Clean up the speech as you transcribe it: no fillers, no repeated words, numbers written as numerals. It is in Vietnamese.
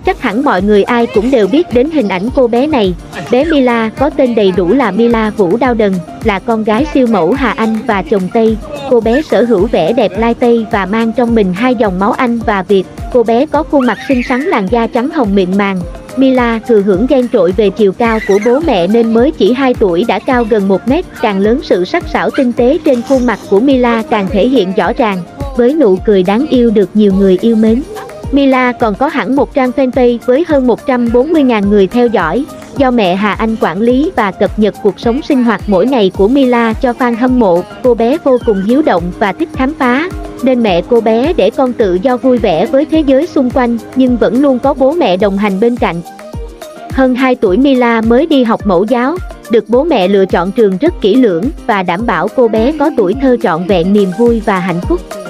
Chắc hẳn mọi người ai cũng đều biết đến hình ảnh cô bé này. Bé Mila có tên đầy đủ là Mila Vũ Đao Đần, là con gái siêu mẫu Hà Anh và chồng Tây. Cô bé sở hữu vẻ đẹp lai Tây và mang trong mình hai dòng máu Anh và Việt. Cô bé có khuôn mặt xinh xắn, làn da trắng hồng mịn màng. Mila thừa hưởng ghen trội về chiều cao của bố mẹ nên mới chỉ 2 tuổi đã cao gần 1 mét. Càng lớn, sự sắc sảo tinh tế trên khuôn mặt của Mila càng thể hiện rõ ràng, với nụ cười đáng yêu được nhiều người yêu mến. Mila còn có hẳn một trang fanpage với hơn 140.000 người theo dõi, do mẹ Hà Anh quản lý và cập nhật cuộc sống sinh hoạt mỗi ngày của Mila cho fan hâm mộ. Cô bé vô cùng hiếu động và thích khám phá, nên mẹ cô bé để con tự do vui vẻ với thế giới xung quanh, nhưng vẫn luôn có bố mẹ đồng hành bên cạnh. Hơn 2 tuổi Mila mới đi học mẫu giáo, được bố mẹ lựa chọn trường rất kỹ lưỡng và đảm bảo cô bé có tuổi thơ trọn vẹn niềm vui và hạnh phúc.